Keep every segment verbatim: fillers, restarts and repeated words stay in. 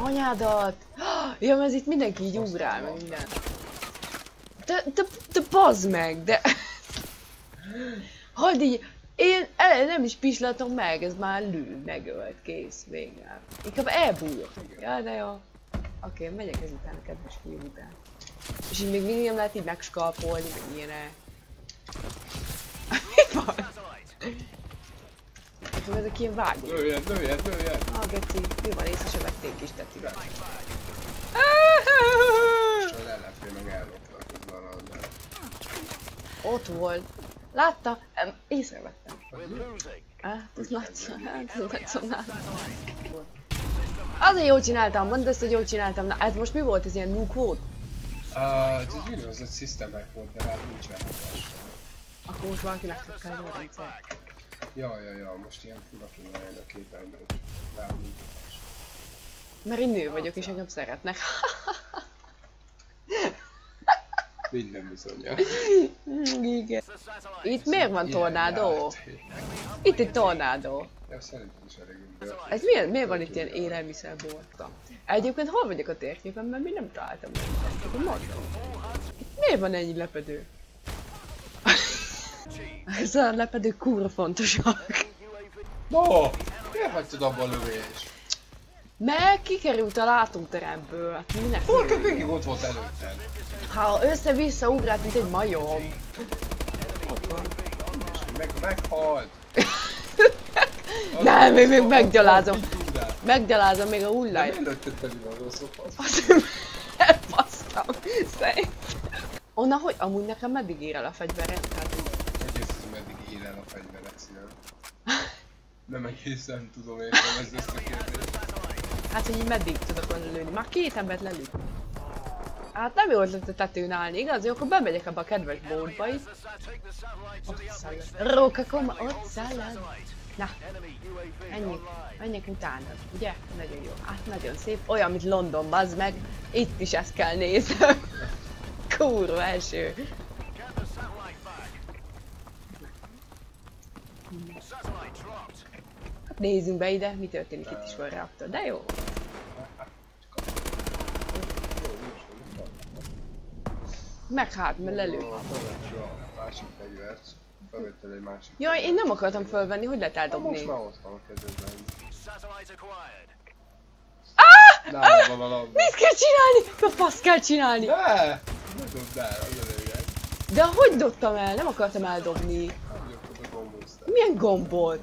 Anyádat! Ja, mert itt mindenki így ugrál, meg minden. De, de, de bazd meg, de... Hagyd így, én el, nem is pislatom meg, ez már lő, megölt, kész, végre. Inkább elbújok. Ja, de jó. Oké, okay, megyek ezután a kedves fiú után. És így még mindig nem lehet így megskalpolni, meg ilyenek. Mi van? Hát ezek ilyen vágók. Lőjen, lőjen, lőjen! Ah, geci, mi van, észre se vették is, tetibe. És a lelefé meg elloptak közben a labdát. Ott volt. Látta? Em, észrevettem. Hát, ez nagy hát, ez nagy szonál. Azért jól csináltam, mondd ezt, hogy jól csináltam. Na, ez most mi volt? Ez ilyen nuke volt? Uh, ez egy úgynevezett system-hack volt, de hát nincsen hatás. Akkor most valakinek kell a rendszer. Ja, ja, ja, most ilyen fura kéne jön a képernyőn. Rám nincs hatás. Mert én nő vagyok és engem szeretnek. Minden bizonyja. Igen. Itt miért van tornádó? Itt egy tornádó. Ja, szerintem is elég ügyel. Ez miért, miért van itt ilyen élelmiszerbolta? Egyébként hol vagyok a térképen, mert mi nem találtam meg. Mondom. Itt miért van ennyi lepedő? Ez a lepedő kurva fontosak. No! Miért hagytad abba a lövést? Meg kikerült a látóteremből, hát minek? Hol végig ott volt előtted? Ha össze-vissza ugrált, mint egy majom. Ott van. Meg, meghalt! Nem, még, még meggyalázom. Meggyalázom még a hullaj. Nem lőtted pedig az oszlopat. Azt elbasztam. Szerintem. Onnan, hogy amúgy nekem meddig ér el a fegyveret? Hát, Hogy ezt hogy meddig ér el a fegyveret, szívem. Nem egészen tudom értem ezt ezt a kérdést. hát, hogy így meddig tudok volna lőni. Már két embert lelőtt. Hát nem jó ötlet a tetőn állni, igaz? Jó, akkor bemegyek ebbe a kedves bódba itt. Ott szalad. Rókakoma, ott szalad. Na, ennyi, menjek utánad, ugye? Nagyon jó. Hát nagyon szép. Olyan, mint London, bazd meg. Itt is ezt kell néznem. Kurva eső. Hát nézzünk be ide, mi történik itt is van reaktor, de jó. Meg hát, mert lelő. Másik fegyvert. Felvettél egy másik. Jaj, én nem akartam fölvenni, hogy lehet Na, eldobni. most már ott van a kezedben. Ah! Nálam van a labda. Mit kell csinálni? A fasz kell csinálni? De! Ne dobd el, az a lényeg. De hogy dobtam el? Nem akartam eldobni. Nem nyomtad a gombot. Milyen gombot?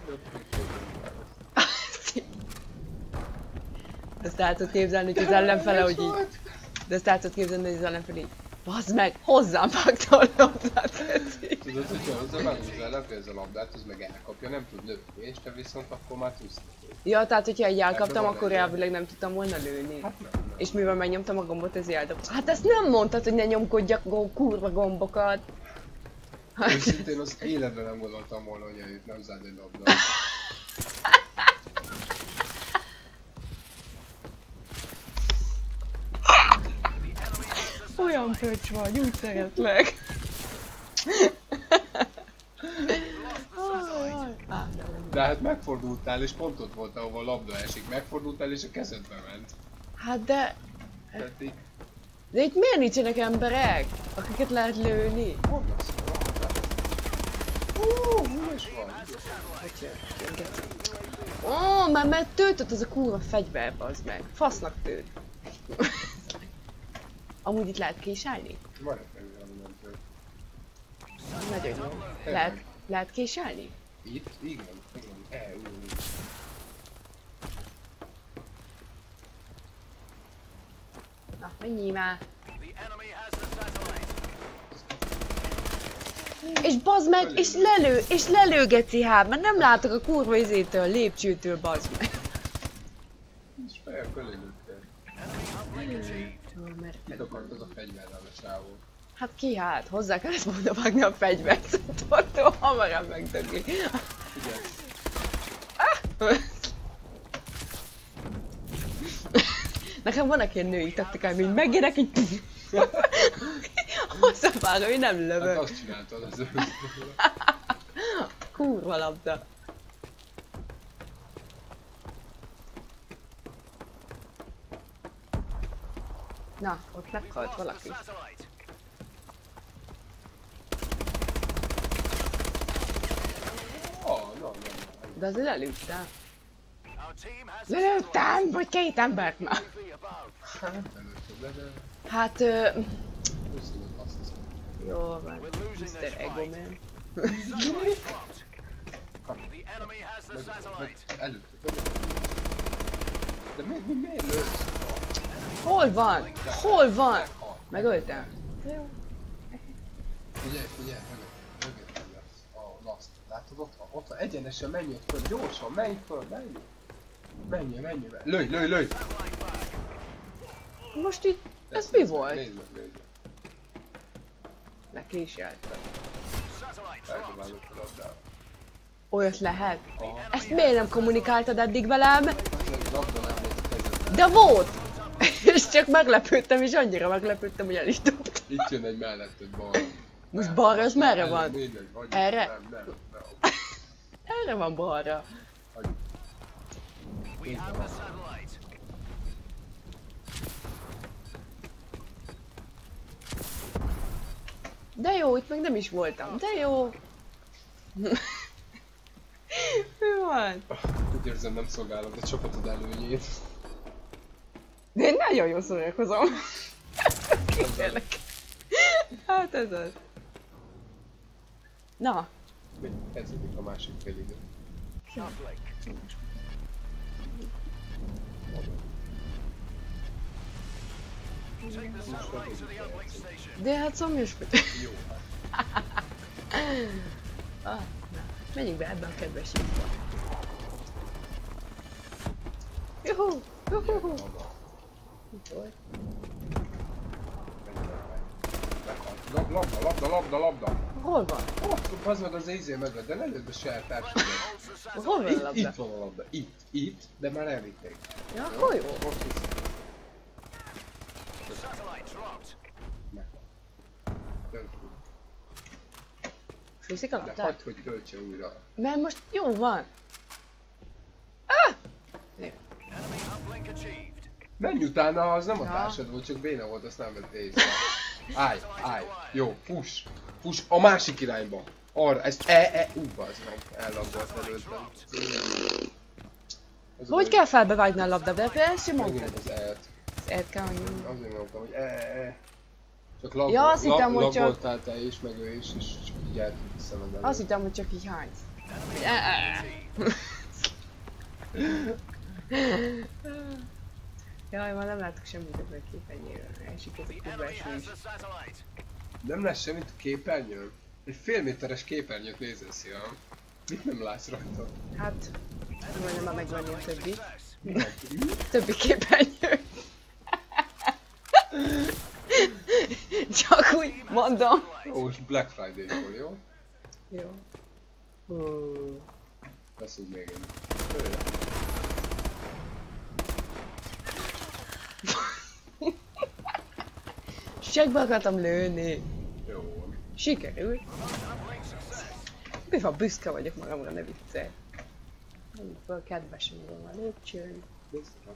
De ezt el tudod képzelni, hogy az ellenfele, hogy így... De ezt el tudod képzelni, hogy az ellenfele így... Bazd meg, hozzám vágta a labdát. Tudod, hogyha hozzá vágod az ez a labdát, az meg elkapja, nem tud lőni, és te viszont akkor már tudsz. Ja, tehát hogyha így elkaptam, van akkor egy elvileg nem tudtam volna lőni. Hát nem, nem. És mivel megnyomtam a gombot, ez eldob. Hát ezt nem mondtad, hogy ne nyomkodjak go- kurva gombokat. Őszintén az életben nem gondoltam volna, hogy eljut, nem zárd egy labdát. Olyan pöcs vagy, úgy szeretlek. De hát megfordultál és pont ott volt, ahol a labda esik. Megfordultál és a kezedbe ment. Hát de... Tehát így... De itt miért nincsenek emberek, akiket lehet lőni? Vannak szóval. Hú, üres van. Ó, már mert töltött az a kurva fegyver, bazd meg. Fasznak tőt. Amúgy itt lehet késelni? Maradj meg, ami nem tört. Nagyon jó. Lehet, lehet késelni? Itt? Igen, igen. E, úgy. Na, menjél már. És bazd meg, és lelő, és lelőgeti hát, mert nem látok a kurva izétől, lépcsőtől, bazd meg. És fel fölé lőttél. Mit akartad a fegyverrel a sávot? Hát ki hát? Hozzá kellett volna vágni a fegyvert, szóval hamarabb megdögli. Igen. Nekem vannak ilyen női taktikáim, hogy megérek így... Hozzávágom, hogy nem lövök. Hát azt csináltad az ő. Kurva labda. Na, ott meghalt valaki. Oh, no, no, no. De azért lelőttem. Lelőttem, vagy két embert már. Hát nem előttem, de de... Hát... Ö... huszonöt azt hiszem. Jó van, miszter Egoman. Előttem. De mi, mi, miért lősz? Hol van? Hol van? Megöltem. Jó. Figyelj, figyelj, mögöttem lesz a laszt. Látod, ott van, ott van, egyenesen menj ott föl, gyorsan, menj föl, menj! Menj, menj, menj! Lőj, lőj, lőj! Most itt... Ez mi volt? Nézd meg, nézd meg. Lekéseltem. Elköválok a labdával. Olyat lehet? Aha. Ezt miért nem kommunikáltad eddig velem? Az egy labda nem volt a kezedben. De volt! És csak meglepődtem, és annyira meglepődtem, hogy el is dobtam. Itt jön egy melletted balra. Most balra, az merre van? Mindegy, vagy. Erre? Nem, nem, nem. Erre van balra. Hagyjuk. Így van. De jó, itt meg nem is voltam. De jó. Mi van? Úgy érzem, nem szolgálom a csapatod előnyét. De én nagyon jól szórakozom. Kérlek. Hát ez az. Na. Mi? Kezdődik a másik fél idő. De hát szomjas vagy. Jó, Ah, na, menjünk be ebbe a kedves hívba. Juhu! Juhu! Mit volt? Labda, labda, labda, labda! Hol van? Ott, az meg az izé mögött, de ne lőd a saját társadat. Hol van a Itt, labda? itt van a labda, itt, itt, de már elvitték. Ja, akkor jó. Ott viszont. Megvan. Töltsd újra. És viszik a De labdát? hagyd, hogy töltse újra. Mert most jó van. Ah! Jó. Menj utána, az nem a Ja. társad volt, csak béna volt, azt nem vett észre. Állj, állj, jó, push, push a másik irányba. Arra, ezt e, e, ú, bazd meg, ellabdalt előttem. Az a Hogy baj, kell felbevágni a labdát? De ezt sem megint mondtad. az e-t. Az elt kell nyomni. Azért mondtam, hogy e, e, e. Csak lag, Ja, azt lag, hittem, hogy csak- lagoltál te is, meg ő is, és csak így eltűnt a szemed elől. Azt hittem, hogy csak így hánysz. Eh, eh. Jaj, már nem látok semmit ebből a képernyőről. Elsik ez a kubású is. Nem lesz semmit a képernyőn? Egy fél méteres képernyőt nézesz, ja? Mit nem látsz rajta? Hát, majdnem már megvenni a többi. Mi? Többi képernyő. Csak úgy mondom. Ó, most Black Friday-kor, jó? Jó. Hú. Veszünk még egy. Jöjjön. Segbe akartam lőni. Jó van. Sikerült. Mi van, büszke vagyok magamra, ne viccelj. Mondjuk fel, kedvesen van a lépcsőn. Nézd rá.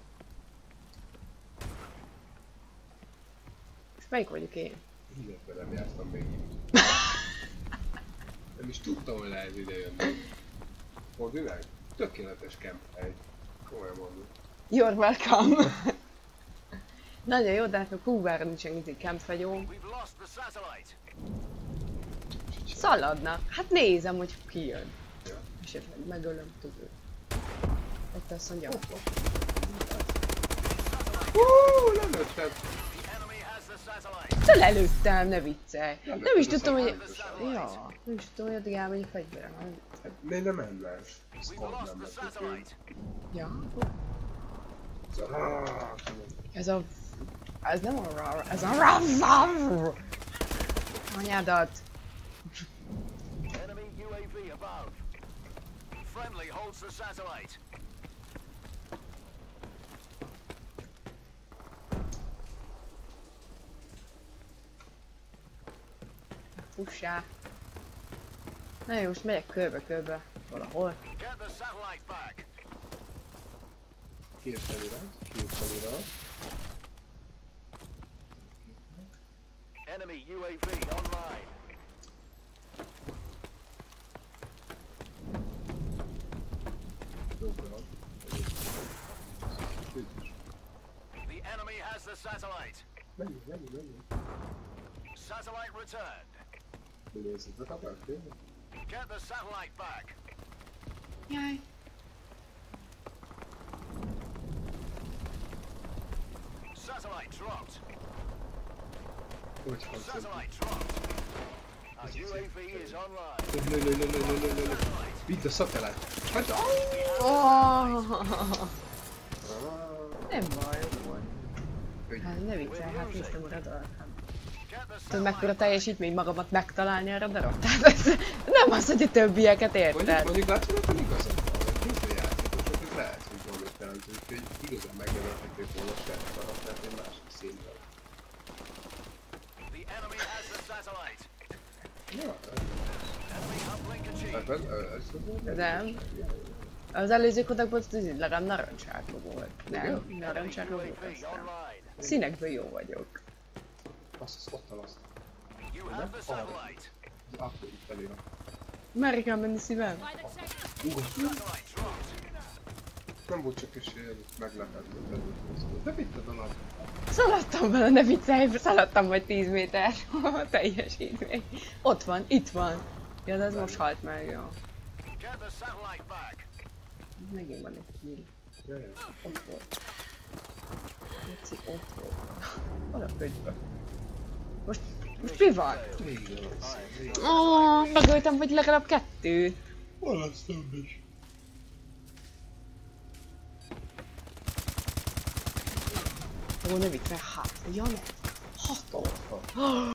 És melyik vagyok én? Illetve nem jártam még így. Nem is tudtam, hogy lehet ide jönni. Fordileg? Tökéletes camphely. Komolyan mondom. You're welcome. Nagyon jó, de hát a Kubára nincsen izé campfegyó. Szaladnak. Hát nézem, hogy ki jön. Ja. Esetleg megölöm tőle. Ott azt mondja. Hú, lelőtted! De lelőttem, ne viccelj. Nem Nem is lőtted tudtam, a hogy... szándékosan. Ja, nem is tudtam, hogy addig elmegy a fegyverem. Hát miért nem enne? Szkod nem lett ő. Ja, Ez a... ez a... Ez nem a ra... Ez a ra... Anyádat. Enemy U A V above. Friendly holds the satellite. Fussá. Na jó, most megyek körbe-körbe. Valahol. Get the satellite back. Két felirat, két felirat. Enemy U A V online. The enemy has the satellite. Menjünk, menjünk, menjünk. Satellite returned. Nézzétek a belkén. Get the satellite back. Jaj. Satellite dropped. Hogy van szép. Satellite dropped. Our U A V is online. Lő, lő, lő, lő, lő, lő, lő, lő. Vidd a szatellájt. Hagyd! Oh. Nem baj, jó volt. Hát ne viccelj, hát néztem a radarat. Tudod mekkora teljesítmény magamat megtalálni a radarat? Tehát ez nem az, hogy a többieket Mondjuk, érted. mondjuk látod, hogy igazad van, hogy kézzel játékosok, ez lehet, hogy valamit jelent, hogy igazán megjelölhették volna a saját karaktert egy másik színben. The enemy has the satellite. Ja, Enemy uplink achieved. hát ez, ez, ez Nem. Az előző kodakban legalább narancssárga volt. Nem, Enemy narancssárga U A volt V aztán. online. Színekből jó vagyok. azt, azt ott azt. You have the satellite. Az akkor itt elira. Merre kell menni szívem? Ugas, Satellite dropped. nem volt csak is ilyen meglepett, hogy előtt. De vitted alap. Szaladtam vele, ne viccelj, szaladtam vagy tíz méter. Teljesítmény. Ott van, itt van. Ja, de ez most halt meg, jó. Get the satellite back. Megint van egy kill. Jaj, Ott volt. Léci, ott volt. Hol a pögybe? Most, most mi van? végül az. Ó, oh, megöltem, hogy legalább kettő. Hol az több is? Ó, ne viccelj, hát, ja, ne. Hatom.